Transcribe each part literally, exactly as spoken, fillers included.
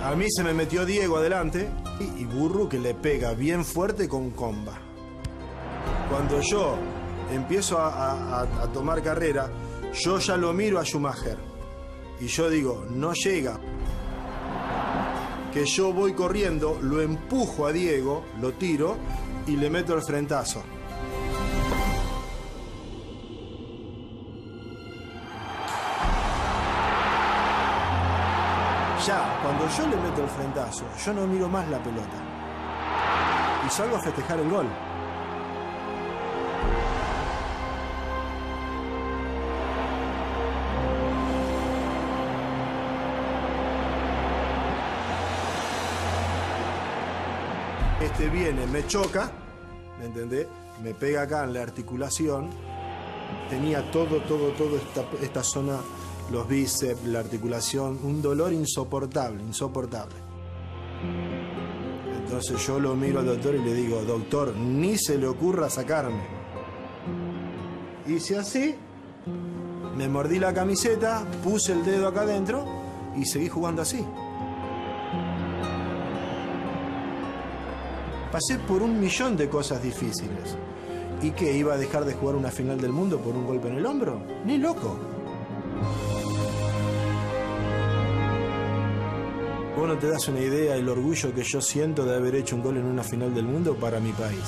A mí se me metió Diego adelante y Burru que le pega bien fuerte con comba. Cuando yo empiezo a, a, a tomar carrera, yo ya lo miro a Schumacher. Y yo digo, no llega. Que yo voy corriendo, lo empujo a Diego, lo tiro y le meto el frentazo. Ya, cuando yo le meto el frentazo, yo no miro más la pelota. Y salgo a festejar el gol. Este viene, me choca, ¿me entendés? Me pega acá en la articulación. Tenía todo, todo, todo esta, esta zona, los bíceps, la articulación, un dolor insoportable, insoportable. Entonces yo lo miro al doctor y le digo, doctor, ni se le ocurra sacarme. Hice así, me mordí la camiseta, puse el dedo acá adentro y seguí jugando así. Pasé por un millón de cosas difíciles. ¿Y qué? ¿Iba a dejar de jugar una final del mundo por un golpe en el hombro? Ni loco. Vos no te das una idea del orgullo que yo siento de haber hecho un gol en una final del mundo para mi país.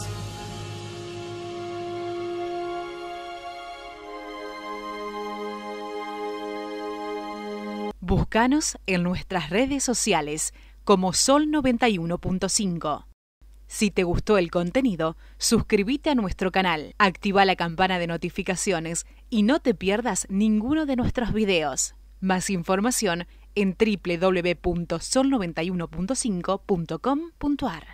Búscanos en nuestras redes sociales como Sol noventa y uno punto cinco. Si te gustó el contenido, suscríbete a nuestro canal, activa la campana de notificaciones y no te pierdas ninguno de nuestros videos. Más información en doble u doble u doble u punto sol noventa y uno punto cinco punto com punto ar.